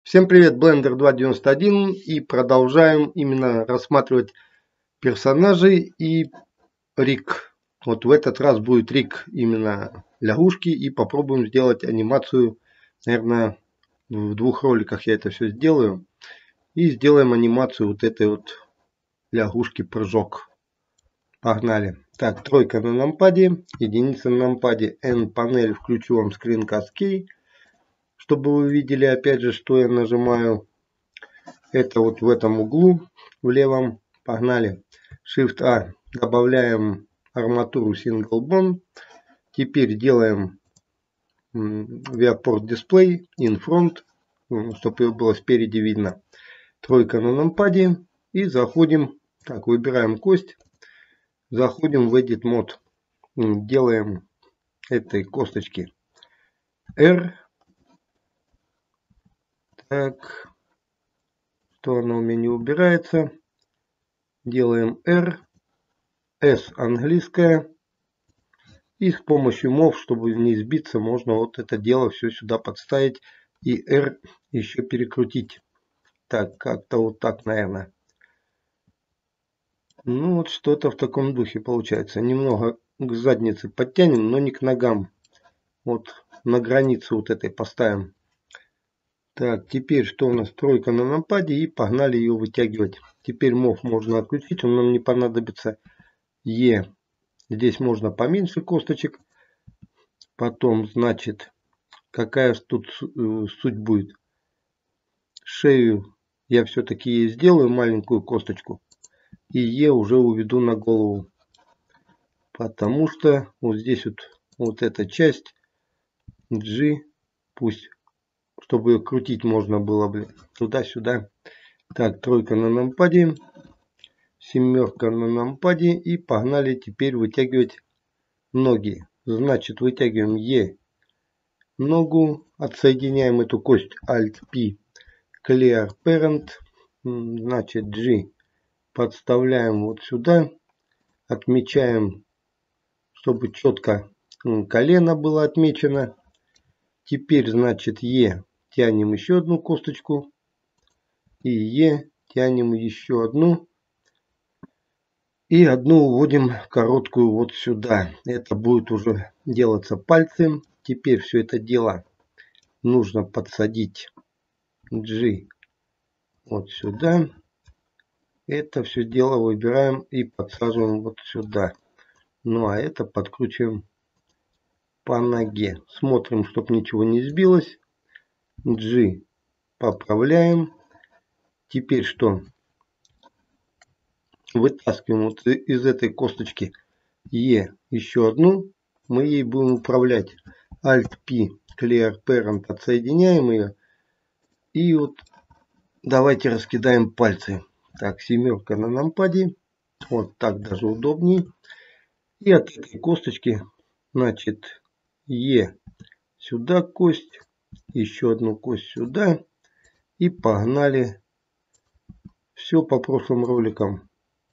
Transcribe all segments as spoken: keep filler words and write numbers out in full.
Всем привет, Blender два девяносто один, и продолжаем именно рассматривать персонажей и Рик. Вот в этот раз будет Рик именно лягушки, и попробуем сделать анимацию, наверное, в двух роликах я это все сделаю. И сделаем анимацию вот этой вот лягушки прыжок. Погнали. Так, тройка на нампаде, единица на нампаде, N панель, включу вам скринкаст кей, чтобы вы видели опять же, что я нажимаю. Это вот в этом углу, в левом. Погнали. Shift A. Добавляем арматуру Single Bond. Теперь делаем Viewport Display in front, чтобы ее было спереди видно. Тройка на нампаде. И заходим. Так, выбираем кость. Заходим в Edit Mode. Делаем этой косточки R. Так. Что она у меня не убирается. Делаем R. S английская. И с помощью мов, чтобы не сбиться, можно вот это дело все сюда подставить. И R еще перекрутить. Так, как-то вот так, наверное. Ну вот что-то в таком духе получается. Немного к заднице подтянем, но не к ногам. Вот на границу вот этой поставим. Так, теперь что у нас? Тройка на нампаде, и погнали ее вытягивать. Теперь мов можно отключить, он нам не понадобится. E. Здесь можно поменьше косточек. Потом, значит, какая тут суть будет. Шею я все-таки сделаю маленькую косточку. И Е уже уведу на голову. Потому что вот здесь вот, вот эта часть G, пусть, чтобы ее крутить можно было, блин, туда-сюда. Так, тройка на нампаде. Семерка на нампаде. И погнали теперь вытягивать ноги. Значит, вытягиваем Е ногу. Отсоединяем эту кость Alt-P. Clear Parent. Значит, G. Подставляем вот сюда. Отмечаем, чтобы четко колено было отмечено. Теперь, значит, Е. Тянем еще одну косточку. И Е. Тянем еще одну. И одну уводим короткую вот сюда. Это будет уже делаться пальцем. Теперь все это дело нужно подсадить G вот сюда. Это все дело выбираем и подсаживаем вот сюда. Ну а это подкручиваем по ноге. Смотрим, чтобы ничего не сбилось. G поправляем. Теперь что? Вытаскиваем вот из этой косточки E еще одну. Мы ей будем управлять. Alt-P, Clear Parent, отсоединяем ее. И вот давайте раскидаем пальцы. Так, семерка на нампаде. Вот так даже удобней. И от этой косточки, значит, Е сюда кость. Еще одну кость сюда. И погнали. Все по прошлым роликам.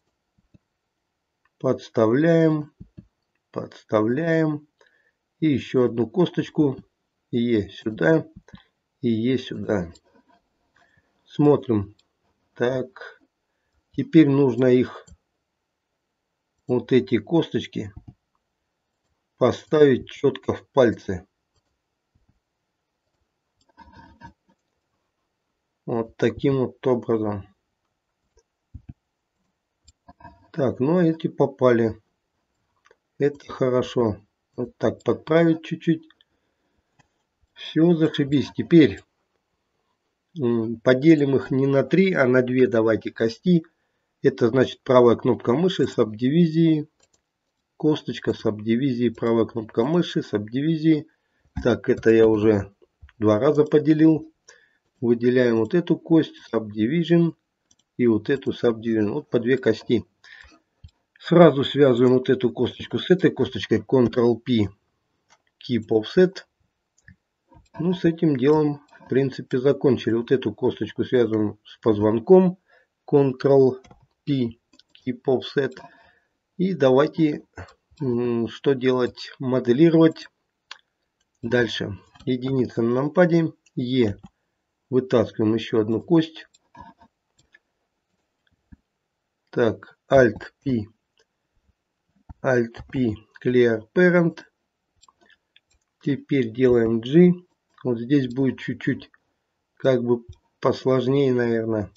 Подставляем. Подставляем. И еще одну косточку. Е сюда. И Е сюда. Смотрим. Так. Теперь нужно их, вот эти косточки, поставить четко в пальцы. Вот таким вот образом. Так, ну а эти попали. Это хорошо. Вот так подправить чуть-чуть. Все, зашибись. Теперь поделим их не на три, а на две давайте кости. Это значит правая кнопка мыши, сабдивизии. Косточка, сабдивизии, правая кнопка мыши, сабдивизии. Так, это я уже два раза поделил. Выделяем вот эту кость, Subdivision, и вот эту Subdivision. Вот по две кости. Сразу связываем вот эту косточку с этой косточкой. Ctrl-P, Keep Offset. Ну, с этим делом, в принципе, закончили. Вот эту косточку связываем с позвонком. Ctrl-P, Keep Offset. И давайте, что делать? Моделировать. Дальше. Единица на нампаде. E. вытаскиваем еще одну кость. Так, Alt-P, Alt-P, Clear Parent. Теперь делаем G. Вот здесь будет чуть-чуть как бы посложнее, наверное.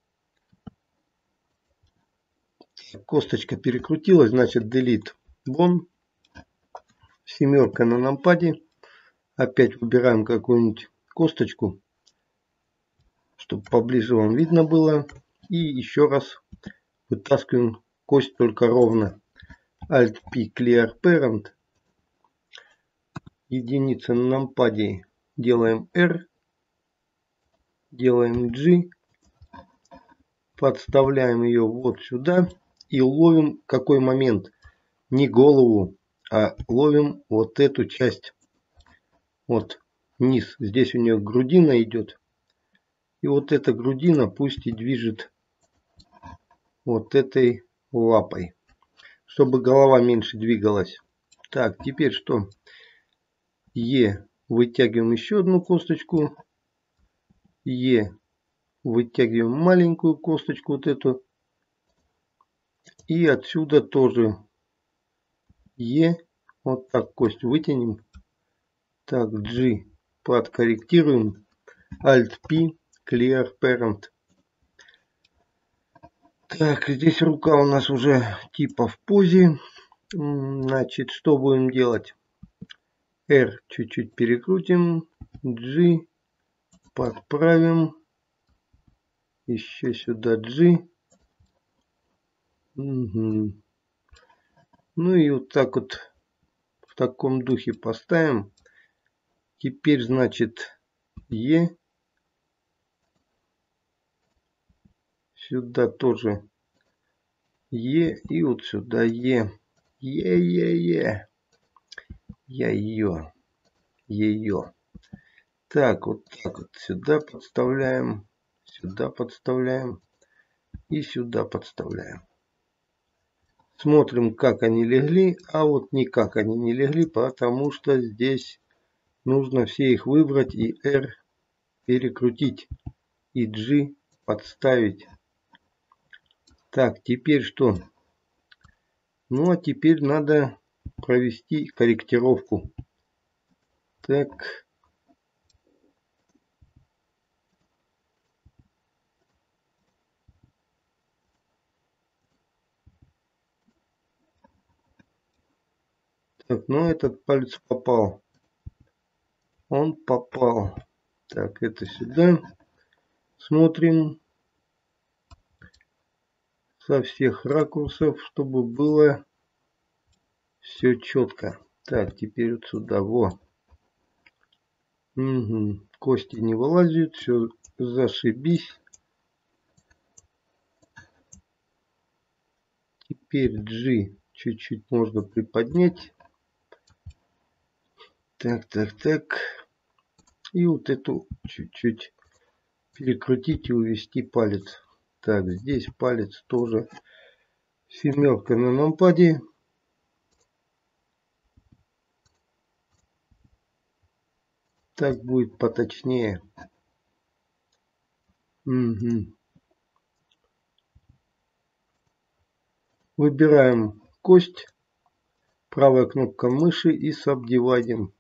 Косточка перекрутилась, значит Delete Bone. Семерка на нампаде. Опять выбираем какую-нибудь косточку, чтобы поближе вам видно было. И еще раз вытаскиваем кость только ровно. Alt-P, Clear Parent. Единица на нампаде. Делаем R. Делаем G. Подставляем ее вот сюда. И ловим какой момент. Не голову, а ловим вот эту часть. Вот низ. Здесь у нее грудина идет. И вот эта грудина пусть и движет вот этой лапой. Чтобы голова меньше двигалась. Так, теперь что? Е. Вытягиваем еще одну косточку. Е. Вытягиваем маленькую косточку вот эту. И отсюда тоже Е. Вот так кость вытянем. Так, G. Подкорректируем. Alt-P. Clear Parent. Так, здесь рука у нас уже типа в позе. Значит, что будем делать? R чуть-чуть перекрутим. G. Подправим. Еще сюда G. Угу. Ну и вот так вот в таком духе поставим. Теперь, значит, E. Сюда тоже Е. И вот сюда Е. Е-е-е. Я ее. Ее. Так, вот так вот. Сюда подставляем. Сюда подставляем. И сюда подставляем. Смотрим, как они легли. А вот никак они не легли, потому что здесь нужно все их выбрать и R перекрутить. И G подставить. Так, теперь что? Ну, а теперь надо провести корректировку. Так. Так, ну этот палец попал. Он попал. Так, это сюда. Смотрим со всех ракурсов, чтобы было все четко. Так, теперь вот сюда. Во. Угу. Кости не вылазят. Все зашибись. Теперь G чуть-чуть можно приподнять. Так, так, так. И вот эту чуть-чуть перекрутить и увести палец. Так, здесь палец тоже семерка на нампаде. Так будет поточнее. Угу. Выбираем кость. Правая кнопка мыши и сабдивайдим.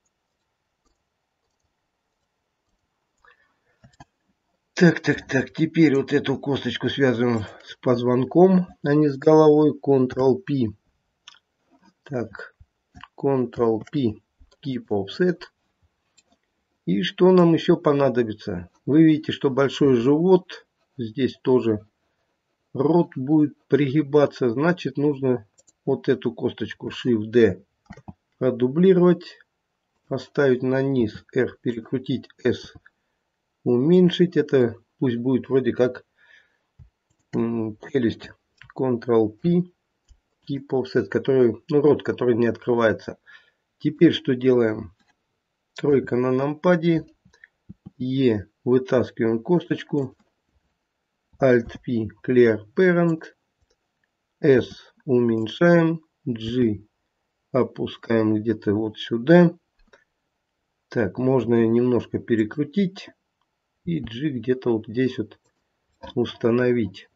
Так, так, так. Теперь вот эту косточку связываем с позвонком, а не с головой. контрол-P. Так. контрол-P. Keep Offset. И что нам еще понадобится? Вы видите, что большой живот. Здесь тоже рот будет пригибаться. Значит, нужно вот эту косточку Shift-D продублировать. Поставить на низ. R перекрутить. S уменьшить. Это пусть будет вроде как прелесть. контрол-P. Keep Offset. Который, ну, рот, который не открывается. Теперь что делаем? Тройка на нампаде. Е. Вытаскиваем косточку. Alt-P. Clear Parent. S. Уменьшаем. G. Опускаем где-то вот сюда. Так, можно немножко перекрутить. и G где-то вот здесь вот установить.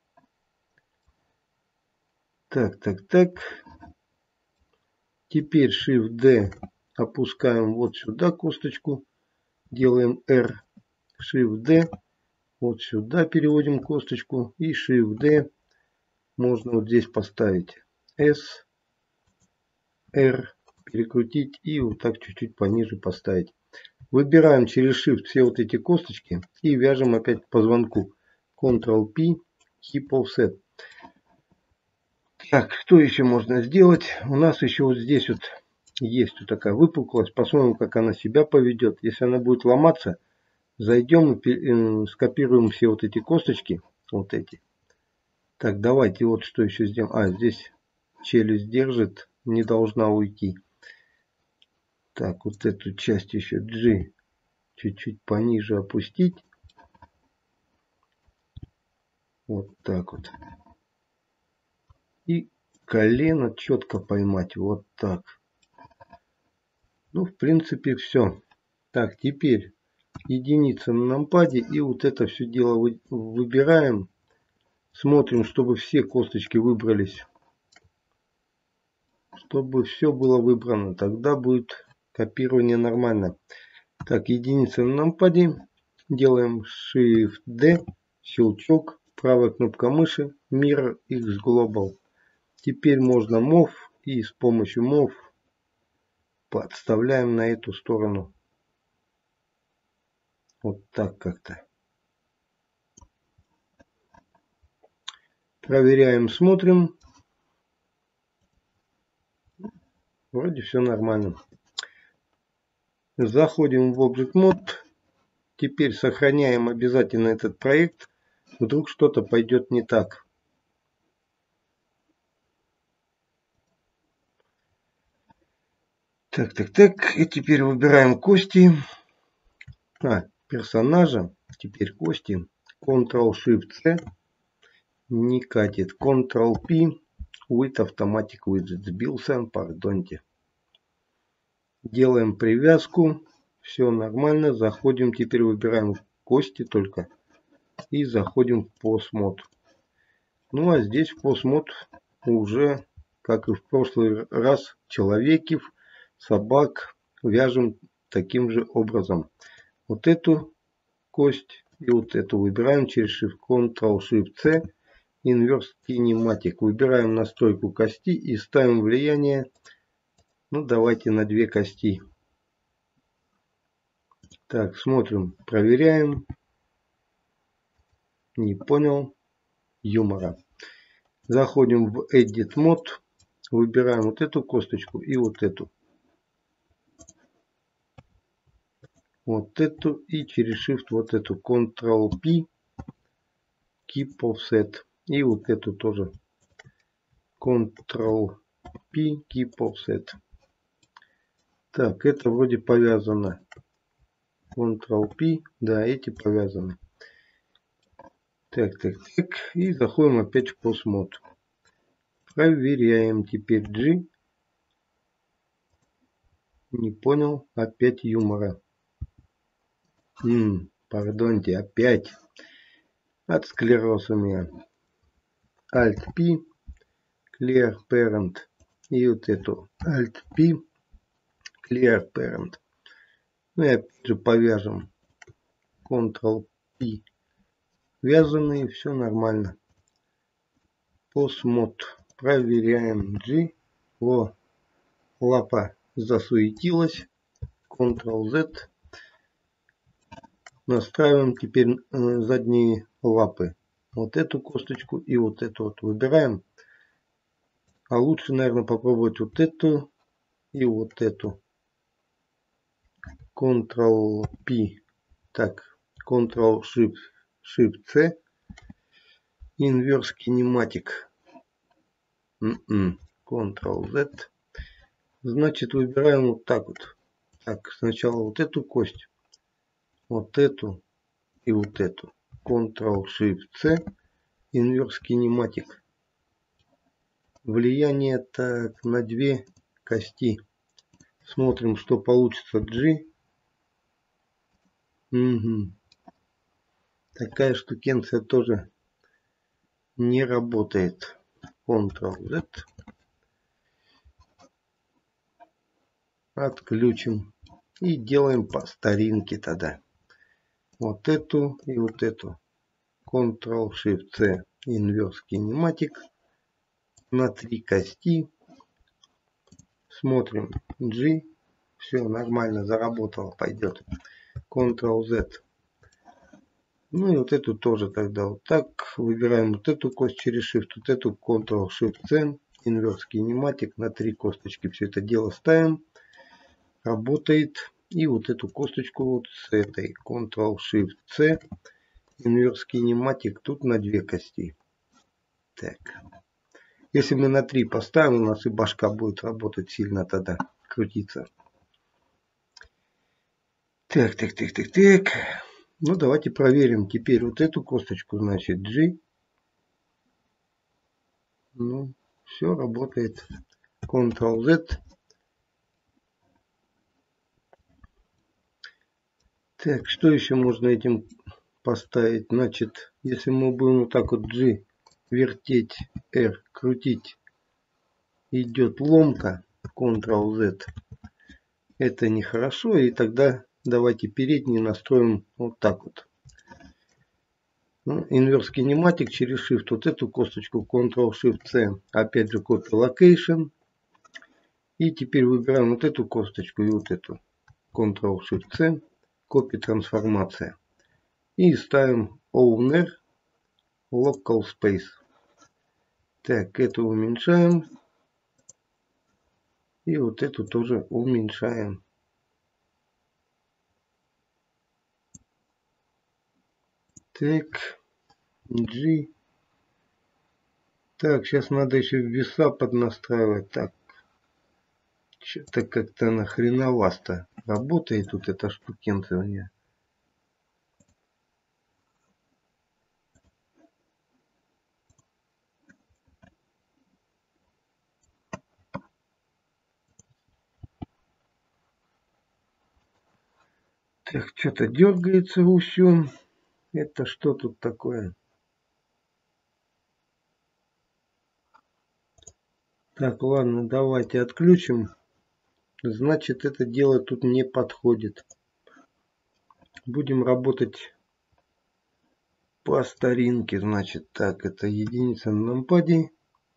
Так, так, так. Теперь Shift-D опускаем вот сюда косточку. Делаем R. Shift-D. Вот сюда переводим косточку. И Shift-D можно вот здесь поставить. S, R. Перекрутить и вот так чуть-чуть пониже поставить. Выбираем через Shift все вот эти косточки и вяжем опять по звонку. Ctrl-P, Keep Offset. Так, что еще можно сделать? У нас еще вот здесь вот есть вот такая выпуклость. Посмотрим, как она себя поведет. Если она будет ломаться, зайдем и скопируем все вот эти косточки. Вот эти. Так, давайте вот что еще сделаем. А, здесь челюсть держит, не должна уйти. Так, вот эту часть еще G чуть-чуть пониже опустить. Вот так вот. И колено четко поймать. Вот так. Ну, в принципе, все. Так, теперь единица на нампаде. И вот это все дело выбираем. Смотрим, чтобы все косточки выбрались. Чтобы все было выбрано. Тогда будет копирование нормально. Так, единица на нампаде. Делаем Shift-D. Щелчок. Правая кнопка мыши. Mirror X Global. Теперь можно Move. И с помощью Move подставляем на эту сторону. Вот так как-то. Проверяем, смотрим. Вроде все нормально. Заходим в Object Mode. Теперь сохраняем обязательно этот проект. Вдруг что-то пойдет не так. Так, так, так. И теперь выбираем кости. А, персонажа. Теперь кости. Ctrl-Shift-C. Не катит. Ctrl-P. With Automatic Widget. Сбился. Пардоньте. Делаем привязку. Все нормально. Заходим. Теперь выбираем кости только. И заходим в Pose Mode. Ну а здесь в Pose Mode уже, как и в прошлый раз, человеков, собак вяжем таким же образом. Вот эту кость и вот эту выбираем через Shift Ctrl-Shift-C. Inverse Kinematic. Выбираем настройку кости и ставим влияние. Ну давайте на две кости. Так, смотрим, проверяем. Не понял. Юмора. Заходим в Edit Mode. Выбираем вот эту косточку и вот эту. Вот эту и через Shift вот эту. Ctrl-P. Keep Offset. И вот эту тоже. Ctrl-P. Keep Offset. Так, это вроде повязано. Ctrl-P. Да, эти повязаны. Так, так, так. И заходим опять в Pose Mode. Проверяем теперь G. Не понял. Опять юмора. М, пардоньте, опять. От склероз у меня. Alt-P. Clear Parent. И вот эту. Alt-P. Clear Parent. Ну и опять же повяжем. Ctrl-P. Вязаные. Все нормально. Pose Mode. Проверяем G. Во. Лапа засуетилась. Ctrl-Z. Настраиваем теперь задние лапы. Вот эту косточку и вот эту вот выбираем. А лучше, наверное, попробовать вот эту и вот эту. Ctrl-P. Так, Ctrl-Shift-C. Inverse Kinematic. Ctrl-Z. Значит, выбираем вот так вот. Так, сначала вот эту кость. Вот эту и вот эту. Ctrl-Shift-C. Inverse Kinematic. Влияние так на две кости. Смотрим, что получится G. Угу. Такая штукенция тоже не работает. контрол зет. Отключим. И делаем по старинке тогда. Вот эту и вот эту. контрол шифт си. Инверс кинематик. На три кости. Смотрим. G. Все нормально заработало. Пойдет. контрол зет. Ну и вот эту тоже тогда вот так. Выбираем вот эту кость через Shift. Вот эту контрол шифт си. Инверс кинематик. На три косточки все это дело ставим. Работает. И вот эту косточку вот с этой. контрол шифт си. Инверс кинематик. Тут на две кости. Так. Если мы на три поставим, у нас и башка будет работать сильно тогда. Крутиться. Так, так, так, так, так. Ну, давайте проверим теперь вот эту косточку, значит, G. Ну, все работает. контрол зет. Так, что еще можно этим поставить? Значит, если мы будем вот так вот G вертеть, R крутить, идет ломка, контрол зет. Это нехорошо, и тогда давайте передний настроим вот так вот. Ну, инверс кинематик через Shift, вот эту косточку контрол шифт си, опять же copy location. И теперь выбираем вот эту косточку и вот эту. контрол шифт си. Copy трансформация. И ставим Owner Local Space. Так, эту уменьшаем. И вот эту тоже уменьшаем. Так, G. Так, сейчас надо еще веса поднастраивать. Так, что-то как-то нахреновасто работает тут эта штукенция у меня. Так, что-то дергается все. Это что тут такое? Так, ладно, давайте отключим. Значит, это дело тут не подходит. Будем работать по старинке. Значит, так, это единица на нампаде.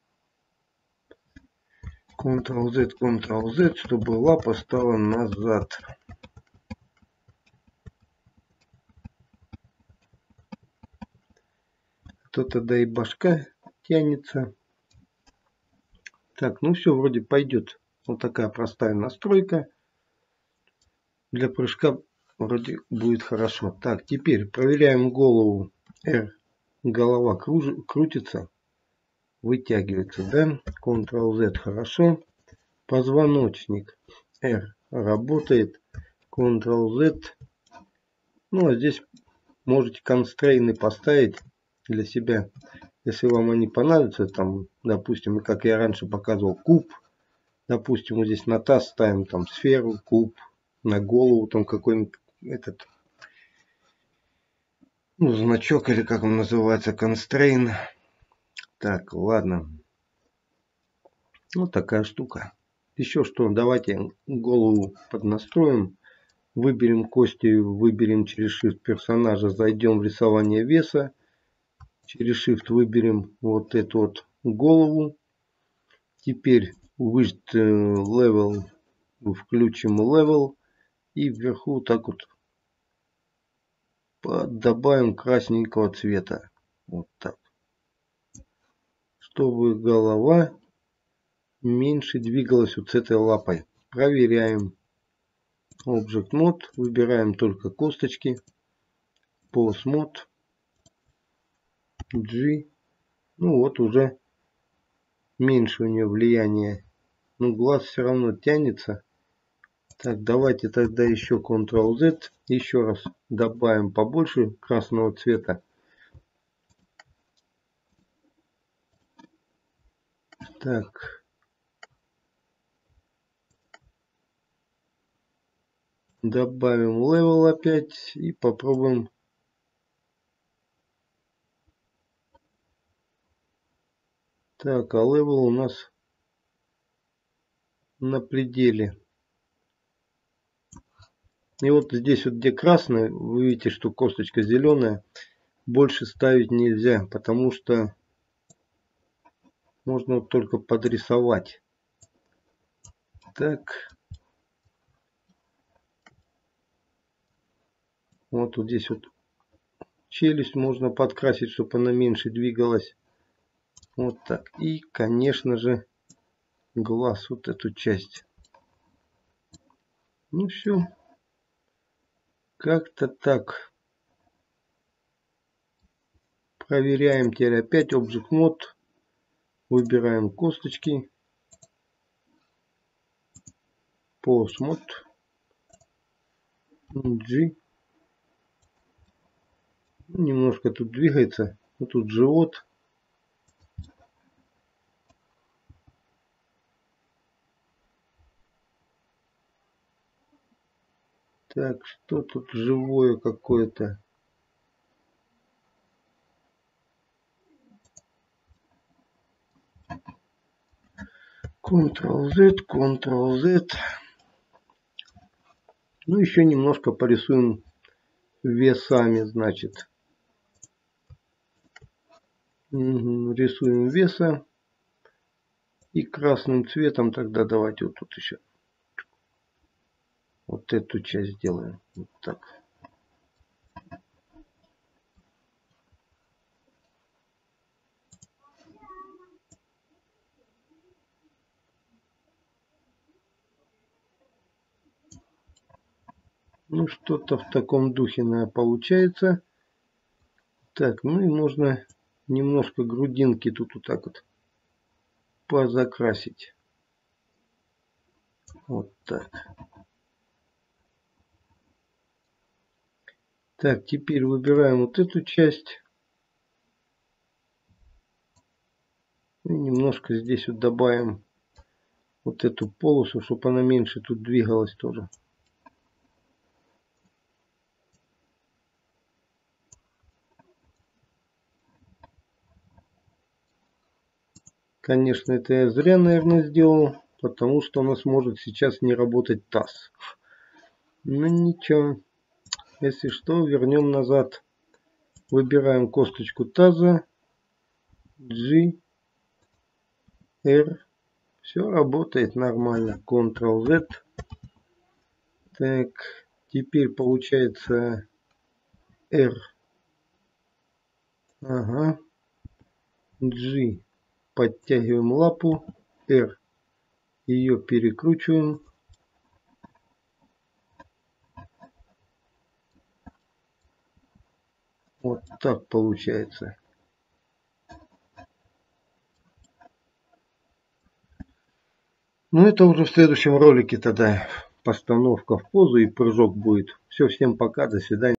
контрол зет, контрол зет, чтобы лапа стала назад. То тогда и башка тянется. Так, ну все, вроде пойдет. Вот такая простая настройка. Для прыжка вроде будет хорошо. Так, теперь проверяем голову. R. Голова круж... крутится. Вытягивается, да? контрол зет хорошо. Позвоночник. R. Работает. контрол зет. Ну, а здесь можете констрейны поставить для себя. Если вам они понадобятся, там, допустим, как я раньше показывал, куб. Допустим, вот здесь на таз ставим там сферу, куб, на голову там какой-нибудь этот, ну, значок или как он называется, констрейн. Так, ладно. Вот такая штука. Еще что, давайте голову поднастроим. Выберем кости, выберем через Shift персонажа, зайдем в рисование веса. Через Shift выберем вот эту вот голову. Теперь Width Level, включим Level. И вверху так вот добавим красненького цвета. Вот так. Чтобы голова меньше двигалась вот с этой лапой. Проверяем. Object Mode. Выбираем только косточки. Pose Mode. G. Ну вот уже меньше у нее влияния. Но глаз все равно тянется. Так, давайте тогда еще контрол зет. Еще раз добавим побольше красного цвета. Так. Добавим level опять и попробуем Так, а левел у нас на пределе. И вот здесь вот, где красный, вы видите, что косточка зеленая, больше ставить нельзя, потому что можно вот только подрисовать. Так. Вот, вот здесь вот челюсть можно подкрасить, чтобы она меньше двигалась. Вот так. И, конечно же, глаз, вот эту часть. Ну все. Как-то так. Проверяем теперь опять Object Mode. Выбираем косточки. Pose Mode. G. Немножко тут двигается. Вот тут живот. Так, что тут живое какое-то? Ctrl-Z, Ctrl-Z. Ну, еще немножко порисуем весами, значит. Угу, рисуем веса. И красным цветом тогда давайте вот тут еще. Вот эту часть сделаем. Вот так. Ну, что-то в таком духе, наверное, получается. Так, ну и можно немножко грудинки тут вот так вот позакрасить. Вот так. Так, теперь выбираем вот эту часть. И немножко здесь вот добавим вот эту полосу, чтобы она меньше тут двигалась тоже. Конечно, это я зря, наверное, сделал, потому что у нас может сейчас не работать таз. Ну ничего. Если что, вернем назад. Выбираем косточку таза. G. R. Все работает нормально. Ctrl-Z. Так. Теперь получается R. Ага. G. Подтягиваем лапу. R. Ее перекручиваем. Вот так получается. Ну это уже в следующем ролике тогда постановка в позу и прыжок будет. Все, всем пока, до свидания.